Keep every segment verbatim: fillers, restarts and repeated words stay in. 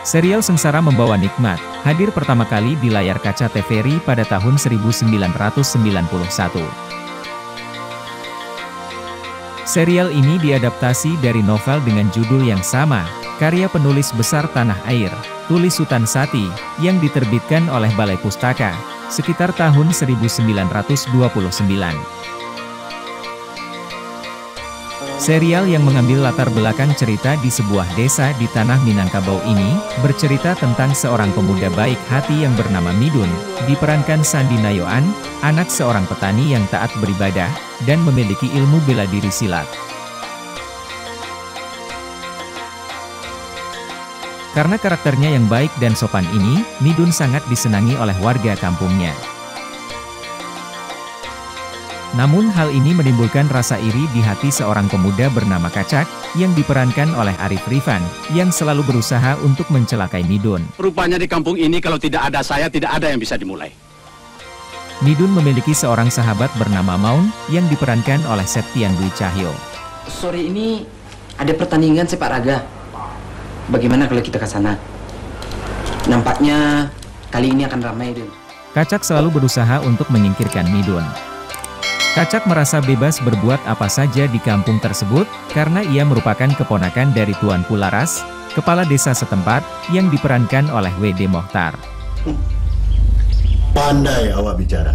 Serial Sengsara Membawa Nikmat hadir pertama kali di layar kaca T V R I pada tahun seribu sembilan ratus sembilan puluh satu. Serial ini diadaptasi dari novel dengan judul yang sama, karya penulis besar tanah air, Tuli Sutan Sati, yang diterbitkan oleh Balai Pustaka, sekitar tahun seribu sembilan ratus dua puluh sembilan. Serial yang mengambil latar belakang cerita di sebuah desa di tanah Minangkabau ini, bercerita tentang seorang pemuda baik hati yang bernama Midun, diperankan Sandi Nayoan, anak seorang petani yang taat beribadah, dan memiliki ilmu bela diri silat. Karena karakternya yang baik dan sopan ini, Midun sangat disenangi oleh warga kampungnya. Namun hal ini menimbulkan rasa iri di hati seorang pemuda bernama Kacak, yang diperankan oleh Arif Rifan, yang selalu berusaha untuk mencelakai Midun. Rupanya di kampung ini kalau tidak ada saya, tidak ada yang bisa dimulai. Midun memiliki seorang sahabat bernama Maung, yang diperankan oleh Septian Dwi Cahyo. Sore ini ada pertandingan sepak raga. Bagaimana kalau kita ke sana? Nampaknya kali ini akan ramai, Dun. Kacak selalu berusaha untuk menyingkirkan Midun. Kacak merasa bebas berbuat apa saja di kampung tersebut, karena ia merupakan keponakan dari Tuan Pularas, kepala desa setempat, yang diperankan oleh W D Mohtar. Pandai awak bicara.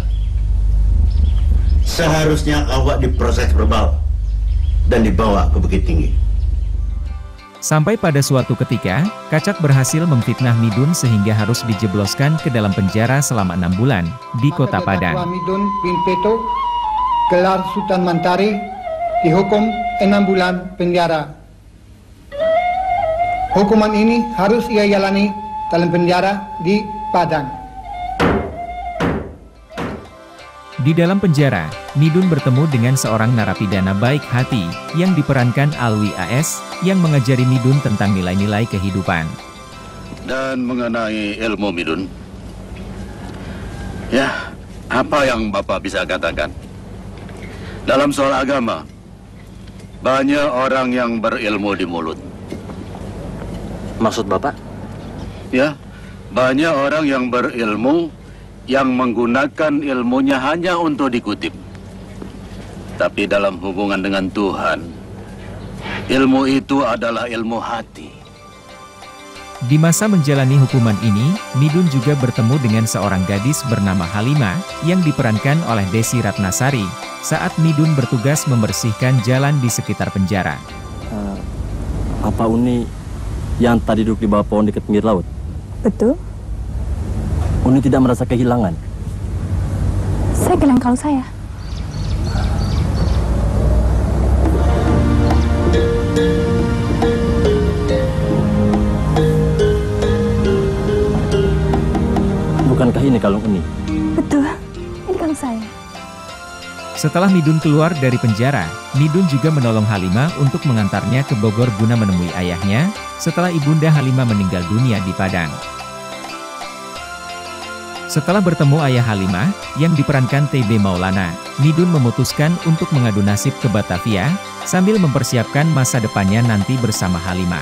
Seharusnya awak diproses verbal, dan dibawa ke Bukit Tinggi. Sampai pada suatu ketika, Kacak berhasil memfitnah Midun sehingga harus dijebloskan ke dalam penjara selama enam bulan, di Kota Padang. Midun bin Peto, gelar Sultan Mantari, dihukum enam bulan penjara. Hukuman ini harus ia jalani dalam penjara di Padang. Di dalam penjara, Midun bertemu dengan seorang narapidana baik hati, yang diperankan Alwi A S, yang mengajari Midun tentang nilai-nilai kehidupan. Dan mengenai ilmu Midun, ya, apa yang Bapak bisa katakan? Dalam soal agama, banyak orang yang berilmu di mulut. Maksud Bapak? Ya, banyak orang yang berilmu yang menggunakan ilmunya hanya untuk dikutip. Tapi dalam hubungan dengan Tuhan, ilmu itu adalah ilmu hati. Di masa menjalani hukuman ini, Midun juga bertemu dengan seorang gadis bernama Halimah, yang diperankan oleh Desi Ratnasari, saat Midun bertugas membersihkan jalan di sekitar penjara. Uh, apa Uni yang tadi duduk di bawah pohon dekat pinggir laut? Betul. Uni tidak merasa kehilangan? Saya bilang kalau saya. Bukankah ini kalung Uni? Betul, ini kalung saya. Setelah Midun keluar dari penjara, Midun juga menolong Halimah untuk mengantarnya ke Bogor guna menemui ayahnya, setelah ibunda Halimah meninggal dunia di Padang. Setelah bertemu ayah Halimah, yang diperankan T B Maulana, Midun memutuskan untuk mengadu nasib ke Batavia, sambil mempersiapkan masa depannya nanti bersama Halimah.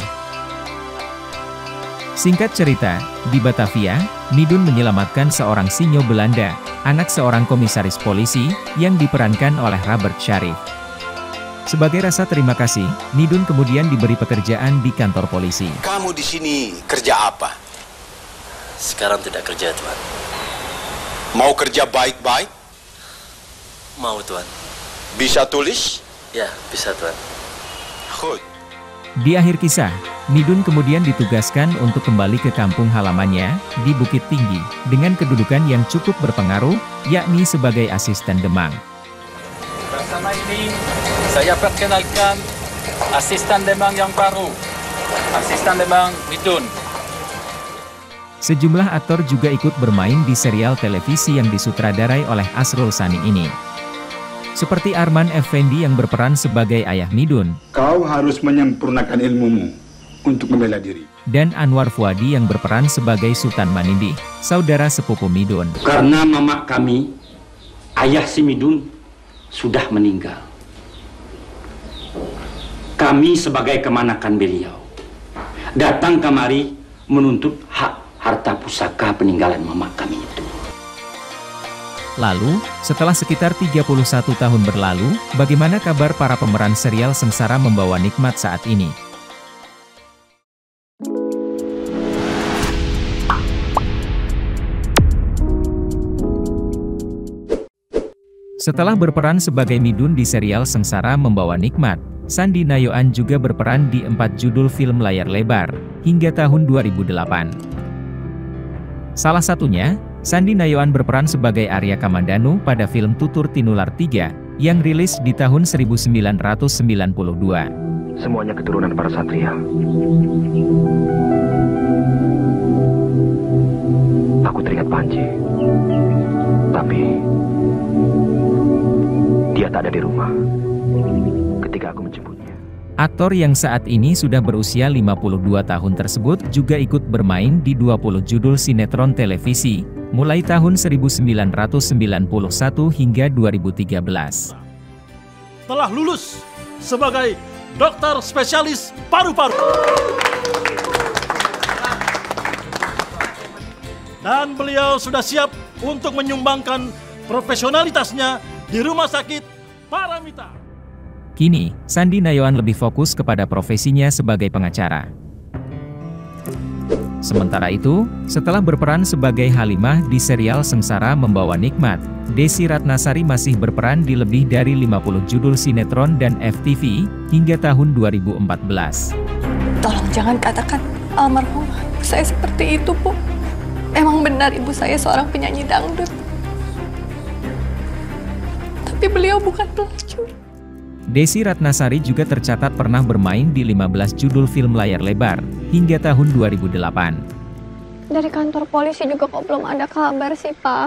Singkat cerita, di Batavia, Midun menyelamatkan seorang sinyo Belanda, anak seorang komisaris polisi, yang diperankan oleh Robert Sharif. Sebagai rasa terima kasih, Midun kemudian diberi pekerjaan di kantor polisi. Kamu di sini kerja apa? Sekarang tidak kerja, Tuan. Mau kerja baik-baik? Mau, Tuan. Bisa tulis? Ya, bisa, Tuan. Good. Di akhir kisah, Midun kemudian ditugaskan untuk kembali ke kampung halamannya, di Bukit Tinggi, dengan kedudukan yang cukup berpengaruh, yakni sebagai asisten Demang. Bersama ini, saya perkenalkan asisten Demang yang baru, asisten Demang Midun. Sejumlah aktor juga ikut bermain di serial televisi yang disutradarai oleh Asrul Sani ini. Seperti Arman Effendi yang berperan sebagai ayah Midun. Kau harus menyempurnakan ilmumu untuk membela diri. Dan Anwar Fuadi yang berperan sebagai Sultan Manindi, saudara sepupu Midun. Karena mama kami, ayah si Midun, sudah meninggal. Kami sebagai kemanakan beliau, datang kemari menuntut hak harta pusaka peninggalan mama kami itu. Lalu, setelah sekitar tiga puluh satu tahun berlalu, bagaimana kabar para pemeran serial Sengsara Membawa Nikmat saat ini? Setelah berperan sebagai Midun di serial Sengsara Membawa Nikmat, Sandi Nayoan juga berperan di empat judul film layar lebar, hingga tahun dua ribu delapan. Salah satunya, Sandi Nayoan berperan sebagai Arya Kamandanu pada film Tutur Tinular tiga, yang rilis di tahun seribu sembilan ratus sembilan puluh dua. Semuanya keturunan para satria. Aku teringat Panji. Tapi dia tak ada di rumah ketika aku menjemputnya. Aktor yang saat ini sudah berusia lima puluh dua tahun tersebut juga ikut bermain di dua puluh judul sinetron televisi, mulai tahun seribu sembilan ratus sembilan puluh satu hingga dua ribu tiga belas. Telah lulus sebagai dokter spesialis paru-paru. Dan beliau sudah siap untuk menyumbangkan profesionalitasnya di Rumah Sakit Paramita. Kini, Sandi Nayoan lebih fokus kepada profesinya sebagai pengacara. Sementara itu, setelah berperan sebagai Halimah di serial Sengsara Membawa Nikmat, Desi Ratnasari masih berperan di lebih dari lima puluh judul sinetron dan F T V, hingga tahun dua ribu empat belas. Tolong jangan katakan almarhum ibu saya seperti itu, Bu. Emang benar ibu saya seorang penyanyi dangdut. Tapi beliau bukan pelacur. Desi Ratnasari juga tercatat pernah bermain di lima belas judul film layar lebar, hingga tahun dua ribu delapan. Dari kantor polisi juga kok belum ada kabar sih, Pak.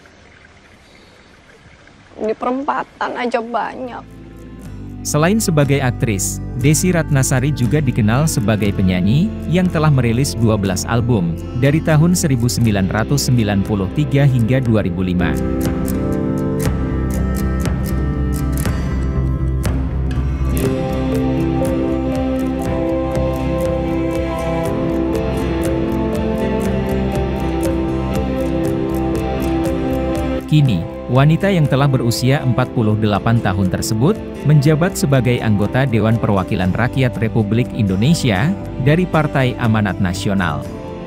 Di perempatan aja banyak. Selain sebagai aktris, Desi Ratnasari juga dikenal sebagai penyanyi, yang telah merilis dua belas album, dari tahun seribu sembilan ratus sembilan puluh tiga hingga dua ribu lima. Kini, wanita yang telah berusia empat puluh delapan tahun tersebut, menjabat sebagai anggota Dewan Perwakilan Rakyat Republik Indonesia, dari Partai Amanat Nasional.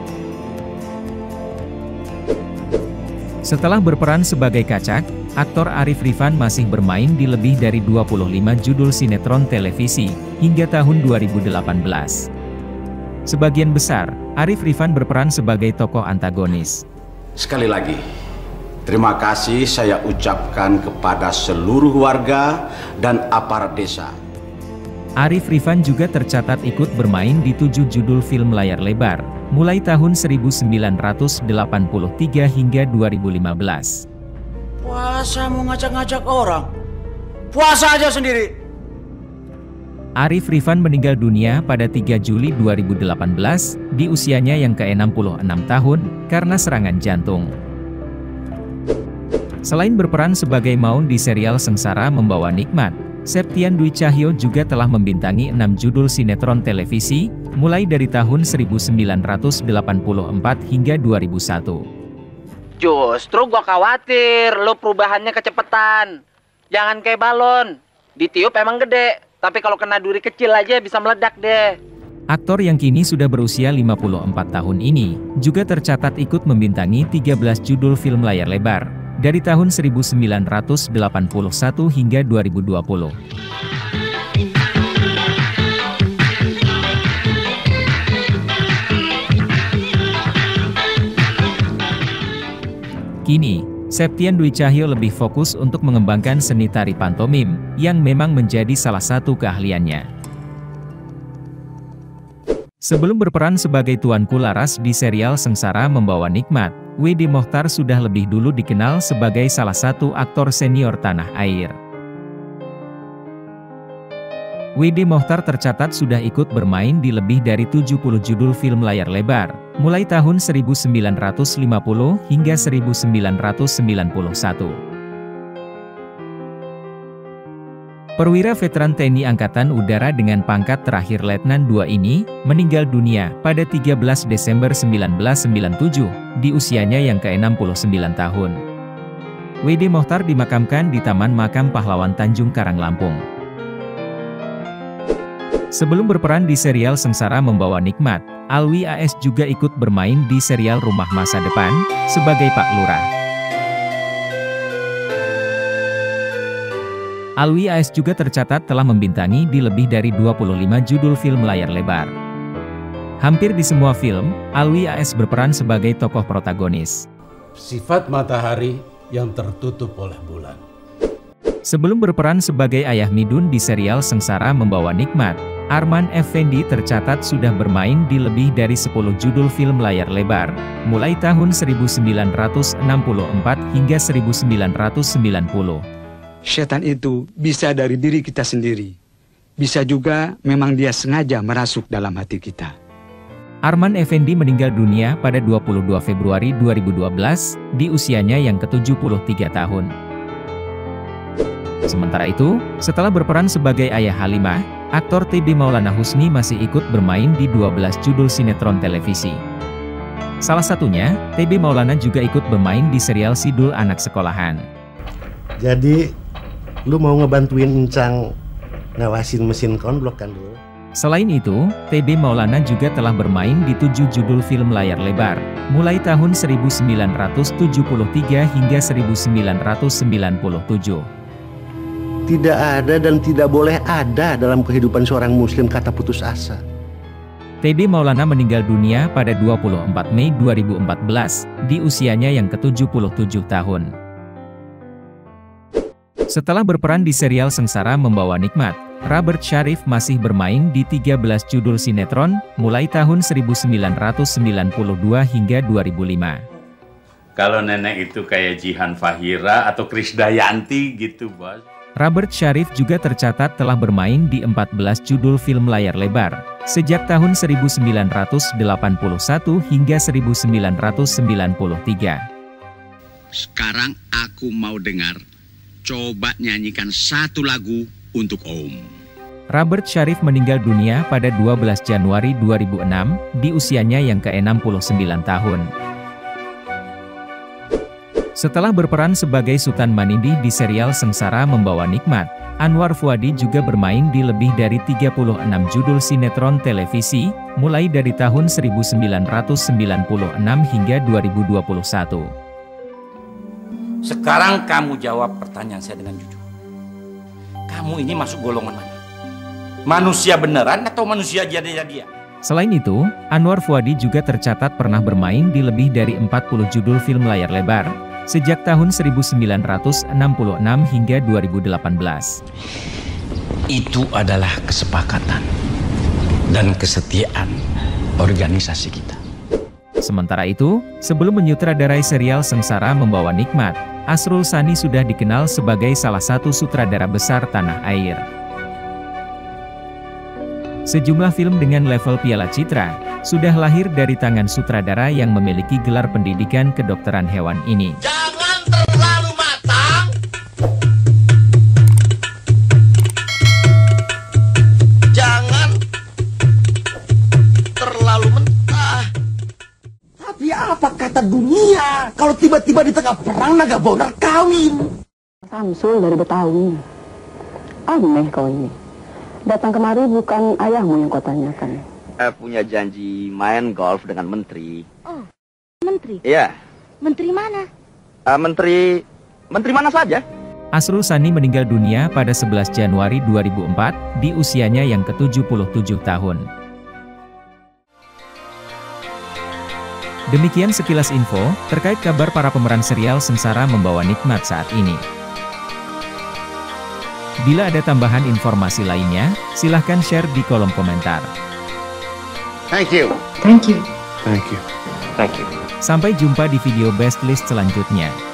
Setelah berperan sebagai Kacak, aktor Arif Rifan masih bermain di lebih dari dua puluh lima judul sinetron televisi, hingga tahun dua ribu delapan belas. Sebagian besar, Arif Rifan berperan sebagai tokoh antagonis. Sekali lagi, terima kasih saya ucapkan kepada seluruh warga dan aparat desa. Arif Rifan juga tercatat ikut bermain di tujuh judul film layar lebar, mulai tahun seribu sembilan ratus delapan puluh tiga hingga dua ribu lima belas. Puasa mau ngajak-ngajak orang? Puasa aja sendiri. Arif Rifan meninggal dunia pada tiga Juli dua ribu delapan belas, di usianya yang ke enam puluh enam tahun, karena serangan jantung. Selain berperan sebagai Maun di serial Sengsara Membawa Nikmat, Septian Dwi Cahyo juga telah membintangi enam judul sinetron televisi, mulai dari tahun seribu sembilan ratus delapan puluh empat hingga dua ribu satu. Justru gua khawatir lo perubahannya kecepetan. Jangan kayak balon, ditiup emang gede, tapi kalau kena duri kecil aja bisa meledak deh. Aktor yang kini sudah berusia lima puluh empat tahun ini, juga tercatat ikut membintangi tiga belas judul film layar lebar, dari tahun seribu sembilan ratus delapan puluh satu hingga dua ribu dua puluh. Kini, Septian Dwi Cahyo lebih fokus untuk mengembangkan seni tari pantomim, yang memang menjadi salah satu keahliannya. Sebelum berperan sebagai Tuanku Laras di serial Sengsara Membawa Nikmat, W D Mochtar sudah lebih dulu dikenal sebagai salah satu aktor senior tanah air. W D Mochtar tercatat sudah ikut bermain di lebih dari tujuh puluh judul film layar lebar, mulai tahun seribu sembilan ratus lima puluh hingga seribu sembilan ratus sembilan puluh satu. Perwira veteran T N I Angkatan Udara dengan pangkat terakhir Letnan dua ini, meninggal dunia pada tiga belas Desember seribu sembilan ratus sembilan puluh tujuh, di usianya yang ke enam puluh sembilan tahun. W D Mochtar dimakamkan di Taman Makam Pahlawan Tanjung Karang, Lampung. Sebelum berperan di serial Sengsara Membawa Nikmat, Alwi A S juga ikut bermain di serial Rumah Masa Depan, sebagai Pak Lurah. Alwi A S juga tercatat telah membintangi di lebih dari dua puluh lima judul film layar lebar. Hampir di semua film, Alwi A S berperan sebagai tokoh protagonis. Sifat matahari yang tertutup oleh bulan. Sebelum berperan sebagai ayah Midun di serial Sengsara Membawa Nikmat, Arman Effendi tercatat sudah bermain di lebih dari sepuluh judul film layar lebar, mulai tahun seribu sembilan ratus enam puluh empat hingga seribu sembilan ratus sembilan puluh. Setan itu bisa dari diri kita sendiri. Bisa juga memang dia sengaja merasuk dalam hati kita. Arman Effendi meninggal dunia pada dua puluh dua Februari dua ribu dua belas, di usianya yang ke tujuh puluh tiga tahun. Sementara itu, setelah berperan sebagai ayah Halimah, aktor T B Maulana Husni masih ikut bermain di dua belas judul sinetron televisi. Salah satunya, T B Maulana juga ikut bermain di serial Sidul Anak Sekolahan. Jadi, lu mau ngebantuin Encang ngawasin mesin konblok kan dulu? Selain itu, T B Maulana juga telah bermain di tujuh judul film layar lebar, mulai tahun seribu sembilan ratus tujuh puluh tiga hingga seribu sembilan ratus sembilan puluh tujuh. Tidak ada dan tidak boleh ada dalam kehidupan seorang muslim kata putus asa. T B Maulana meninggal dunia pada dua puluh empat Mei dua ribu empat belas, di usianya yang ke tujuh puluh tujuh tahun. Setelah berperan di serial Sengsara Membawa Nikmat, Robert Syarif masih bermain di tiga belas judul sinetron, mulai tahun seribu sembilan ratus sembilan puluh dua hingga dua ribu lima. Kalau nenek itu kayak Jihan Fahira atau Krisdayanti gitu, Bos. Robert Syarif juga tercatat telah bermain di empat belas judul film layar lebar, sejak tahun seribu sembilan ratus delapan puluh satu hingga seribu sembilan ratus sembilan puluh tiga. Sekarang aku mau dengar, coba nyanyikan satu lagu untuk Om. Robert Syarif meninggal dunia pada dua belas Januari dua ribu enam, di usianya yang ke enam puluh sembilan tahun. Setelah berperan sebagai Sultan Manindih di serial Sengsara Membawa Nikmat, Anwar Fuadi juga bermain di lebih dari tiga puluh enam judul sinetron televisi, mulai dari tahun seribu sembilan ratus sembilan puluh enam hingga dua ribu dua puluh satu. Sekarang kamu jawab pertanyaan saya dengan jujur. Kamu ini masuk golongan mana? Manusia beneran atau manusia jadi-jadian? Selain itu, Anwar Fuadi juga tercatat pernah bermain di lebih dari empat puluh judul film layar lebar, sejak tahun seribu sembilan ratus enam puluh enam hingga dua ribu delapan belas. Itu adalah kesepakatan dan kesetiaan organisasi kita. Sementara itu, sebelum menyutradarai serial Sengsara Membawa Nikmat, Asrul Sani sudah dikenal sebagai salah satu sutradara besar tanah air. Sejumlah film dengan level Piala Citra sudah lahir dari tangan sutradara yang memiliki gelar pendidikan kedokteran hewan ini. Jangan terlalu matang. Jangan terlalu mentah. Tapi apa kata dunia kalau tiba-tiba di tengah perang naga bonar kawin? Samsul dari Betawi. Aneh kau ini. Datang kemari bukan ayahmu yang kau tanyakan. Saya punya janji main golf dengan menteri. Oh, menteri? Iya. Menteri mana? Uh, menteri... Menteri mana saja. Asrul Sani meninggal dunia pada sebelas Januari dua ribu empat, di usianya yang ke tujuh puluh tujuh tahun. Demikian sekilas info terkait kabar para pemeran serial Sengsara Membawa Nikmat saat ini. Bila ada tambahan informasi lainnya, silahkan share di kolom komentar. Thank you. Thank you. Thank you. Thank you. Sampai jumpa di video best list selanjutnya.